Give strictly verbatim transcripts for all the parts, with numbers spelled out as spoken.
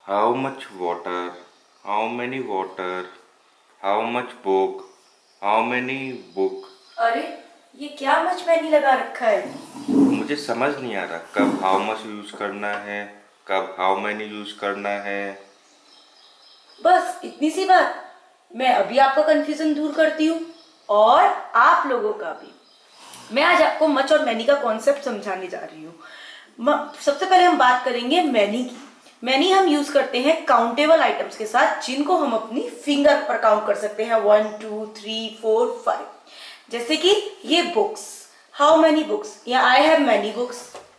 How much water? How many water? How much book? How many book? अरे ये क्या much many लगा रखा है। मुझे समझ नहीं आ रहा कब हाउ मच यूज करना है, कब हाउ मैनी यूज करना है। बस इतनी सी बात। मैं अभी आपका कंफ्यूजन दूर करती हूँ और आप लोगों का भी। मैं आज आपको मच और मैनी का कॉन्सेप्ट समझाने जा रही हूँ। सबसे पहले हम बात करेंगे मैनी की। मैनी हम यूज करते हैं काउंटेबल आइटम्स के साथ जिनको हम अपनी फिंगर पर काउंट कर सकते हैं। One two three four five. जैसे कि ये बुक्स, हाउ मैनी बुक्स या I have many books.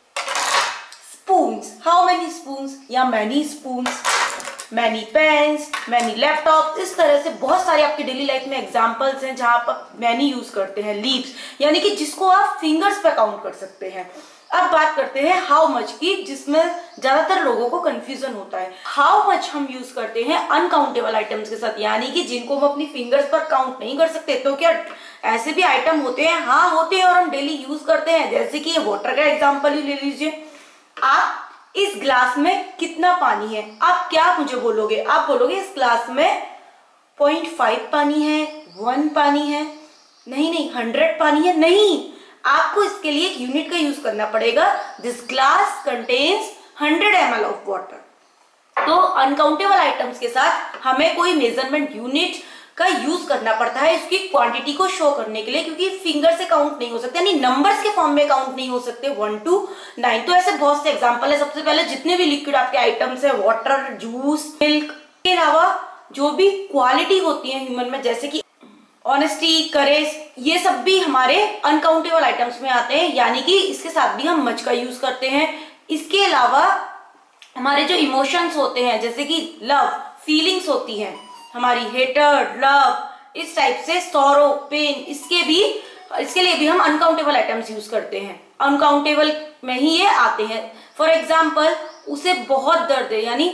Spoons, how many spoons या many spoons. Many pens, many laptop. इस तरह से बहुत सारे आपकी डेली लाइफ में एग्जांपल्स हैं जहां आप मैनी यूज करते हैं। लीव्स यानी कि जिसको आप फिंगर्स पे काउंट कर सकते हैं। अब बात करते हैं हाउ मच की, जिसमें ज्यादातर लोगों को कंफ्यूजन होता है। हाउ मच हम यूज करते हैं अनकाउंटेबल आइटम्स के साथ, यानी कि जिनको हम अपनी फिंगर्स पर काउंट नहीं कर सकते। तो क्या ऐसे भी आइटम होते हैं? हाँ होते हैं और हम डेली यूज करते हैं। जैसे कि वाटर का एग्जाम्पल ही ले लीजिए। आप इस ग्लास में कितना पानी है? आप क्या मुझे बोलोगे? आप बोलोगे इस ग्लास में पॉइंट फाइव पानी है, वन पानी है, नहीं नहीं हंड्रेड पानी है। नहीं, आपको इसके लिए एक यूनिट का यूज करना पड़ेगा। This glass contains hundred M L of water. तो अनकाउंटेबल आइटम्स के साथ हमें कोई मेजरमेंट यूनिट का यूज करना पड़ता है इसकी क्वांटिटी को शो करने के लिए, क्योंकि फिंगर से काउंट नहीं हो सकते, यानी नंबर्स के फॉर्म में काउंट नहीं हो सकते वन टू नाइन। तो ऐसे बहुत से एग्जांपल है। सबसे पहले जितने भी लिक्विड आपके आइटम्स है, वाटर, जूस, मिल्क, के अलावा जो भी क्वालिटी होती है ह्यूमन में, जैसे कि ऑनेस्टी, करेज, ये सब भी हमारे अनकाउंटेबल आइटम्स में आते हैं, यानी कि इसके साथ भी हम मच का यूज करते हैं। इसके अलावा हमारे जो इमोशंस होते हैं, जैसे कि लव, फीलिंग्स होती हैं हमारी, हेटर, लव, इस टाइप से, सॉरो, पेन, इसके भी इसके लिए भी हम अनकाउंटेबल आइटम्स यूज करते हैं। अनकाउंटेबल में ही ये आते हैं। फॉर एग्जाम्पल, उसे बहुत दर्द है, यानी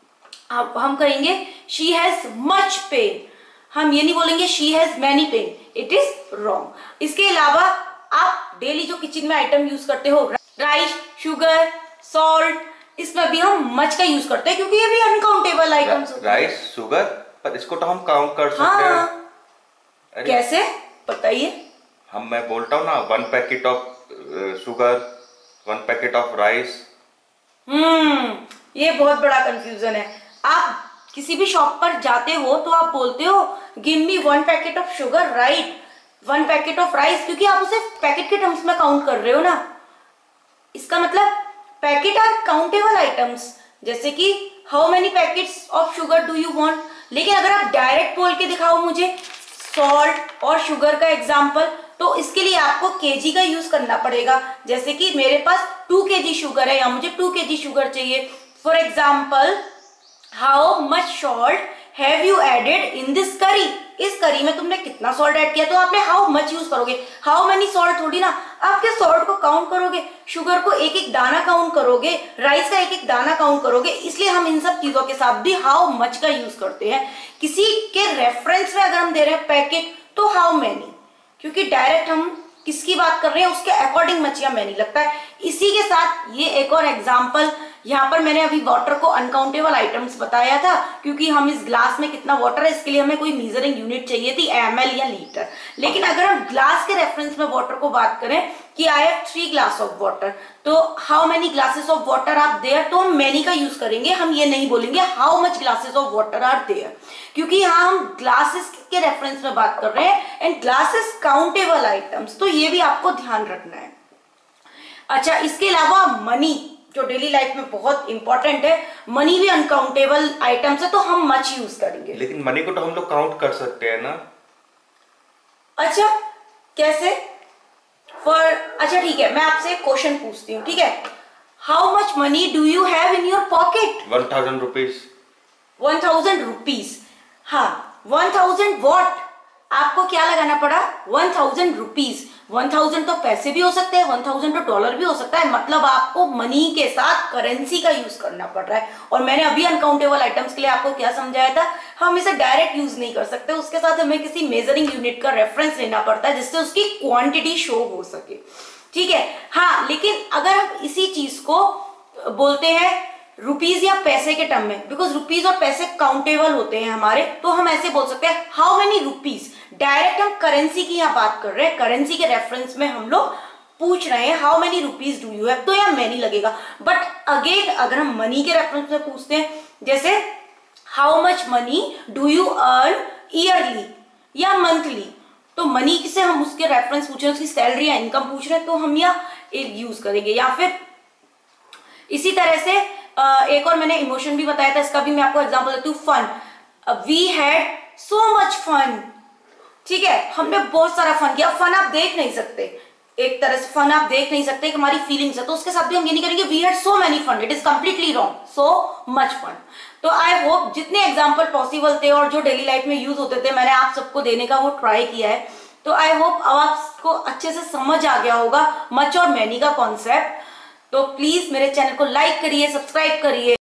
हम कहेंगे शी हैज मच पेन। हम ये नहीं बोलेंगे she has many pain, it is wrong. इसके अलावा आप डेली जो किचन में आइटम यूज करते हो, राइस, शुगर, सॉल्ट, इसमें भी हम मच का यूज करते हैं क्योंकि ये भी अनकाउंटेबल आइटम्स होते हैं। राइस, शुगर, पर इसको तो हम काउंट कर सकते हाँ, हैं। कैसे बताइए? हम मैं बोलता हूँ ना, one packet of sugar, one packet of rice. हम्म ये बहुत बड़ा कंफ्यूजन है। आप किसी भी शॉप पर जाते हो तो आप बोलते हो give me one packet of sugar, right, one packet of rice, क्योंकि आप उसे पैकेट के टर्म्स में काउंट कर रहे हो ना। इसका मतलब पैकेट आर काउंटेबल आइटम्स, जैसे कि how many packets of sugar do you want. लेकिन अगर आप डायरेक्ट बोल के दिखाओ मुझे सॉल्ट और शुगर का एग्जाम्पल, तो इसके लिए आपको केजी का यूज करना पड़ेगा। जैसे कि मेरे पास टू केजी शुगर है या मुझे टू केजी शुगर चाहिए। For example, how much salt have you added in this curry. इस करी में तुमने कितना सॉल्ट ऐड किया, तो आपने हाउ मच यूज करोगे। हाउ मेनी सॉल्ट थोड़ी ना, आपके सॉल्ट को काउंट करोगे, शुगर को एक एक दाना काउंट करोगे, राइस का एक एक दाना काउंट करोगे। इसलिए हम इन सब चीजों के साथ भी हाउ मच का यूज करते हैं। किसी के रेफरेंस में अगर हम दे रहे हैं पैकेट, तो हाउ मेनी, क्योंकि डायरेक्ट हम किसकी बात कर रहे हैं उसके अकॉर्डिंग मच या मैनी लगता है। इसी के साथ ये एक और एग्जाम्पल, यहाँ पर मैंने अभी वाटर को अनकाउंटेबल आइटम्स बताया था, क्योंकि हम इस ग्लास में कितना वाटर है इसके लिए हमें कोई मेजरिंग यूनिट चाहिए थी, एम एल या लीटर। लेकिन अगर हम ग्लास के रेफरेंस में वाटर को बात करें कि I have three glass of water, तो how many glasses of water are there, तो हम मैनी का यूज करेंगे। हम ये नहीं बोलेंगे how much glasses of water are there, क्योंकि यहाँ हम ग्लासेस के रेफरेंस में बात कर रहे हैं एंड ग्लासेस काउंटेबल आइटम्स, तो ये भी आपको ध्यान रखना है। अच्छा, इसके अलावा मनी जो डेली लाइफ में बहुत इंपॉर्टेंट है, मनी भी अनकाउंटेबल आइटम्स है, तो हम मच यूज करेंगे। लेकिन मनी को तो हम लोग काउंट कर सकते हैं ना। अच्छा, कैसे? फॉर अच्छा ठीक है, मैं आपसे एक क्वेश्चन पूछती हूँ, ठीक है? How much money do you have in your pocket? One thousand rupees. One thousand rupees. हाँ, वन थाउजेंड वॉट? आपको क्या लगाना पड़ा? One thousand rupees. One thousand तो पैसे भी हो सकते हैं, वन थाउजेंड तो डॉलर भी हो सकता है, मतलब आपको मनी के साथ करेंसी का यूज करना पड़ रहा है। और मैंने अभी अनकाउंटेबल आइटम्स के लिए आपको क्या समझाया था, हम इसे डायरेक्ट यूज नहीं कर सकते, उसके साथ हमें किसी मेजरिंग यूनिट का रेफरेंस लेना पड़ता है जिससे उसकी क्वांटिटी शो हो सके, ठीक है? हाँ, लेकिन अगर हम इसी चीज को बोलते हैं रुपीज या पैसे के टर्म में, बिकॉज रुपीज और पैसे काउंटेबल होते हैं हमारे, तो हम ऐसे बोल सकते हैं हाउ मेनी रुपीज। डायरेक्ट हम करेंसी की यहाँ बात कर रहे हैं, करेंसी के रेफरेंस में हम लोग पूछ रहे हैं how many rupees do you have, तो यहाँ मैनी लगेगा। बट अगेन अगर हम मनी के रेफरेंस में पूछते हैं, जैसे how much money do you earn yearly या मंथली, तो मनी से हम उसके रेफरेंस पूछ रहे हैं, उसकी सैलरी या इनकम पूछ रहे हैं, तो हम यह यूज करेंगे। या फिर इसी तरह से एक और मैंने इमोशन भी बताया था, इसका भी मैं आपको एग्जांपल देती हूँ, fun. We had so much fun, ठीक है, हमने बहुत सारा फन किया। फन आप देख नहीं सकते, एक तरह से फन आप देख नहीं सकते, हमारी फीलिंग्स है, तो उसके साथ भी हम ये नहीं करेंगे we had so many fun, it is completely wrong, so much fun. तो आई होप जितने एग्जाम्पल पॉसिबल थे और जो डेली लाइफ में यूज होते थे मैंने आप सबको देने का वो ट्राई किया है। तो आई होप अब आपको अच्छे से समझ आ गया होगा मच और मैनी का कॉन्सेप्ट। तो प्लीज मेरे चैनल को लाइक करिए, सब्सक्राइब करिए।